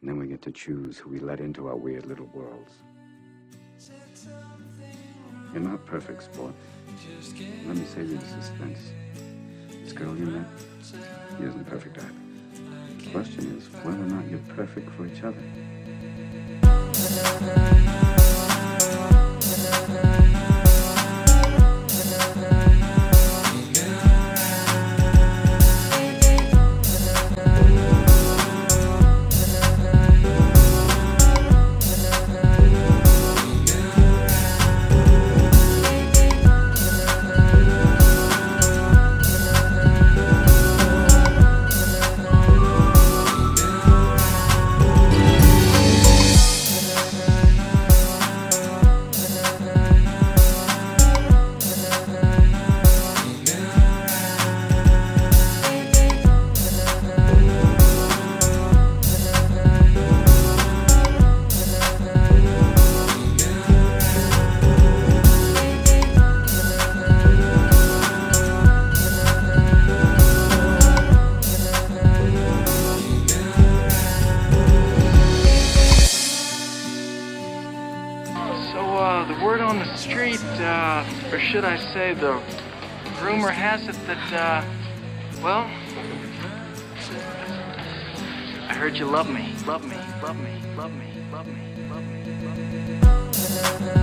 And then we get to choose who we let into our weird little worlds. You're not perfect, sport. Let me save you the suspense. This girl you met, she isn't perfect either. The question is whether or not you're perfect for each other. The word on the street, or should I say the rumor has it that, well, I heard you love me, love me, love me, love me, love me, love me, love me.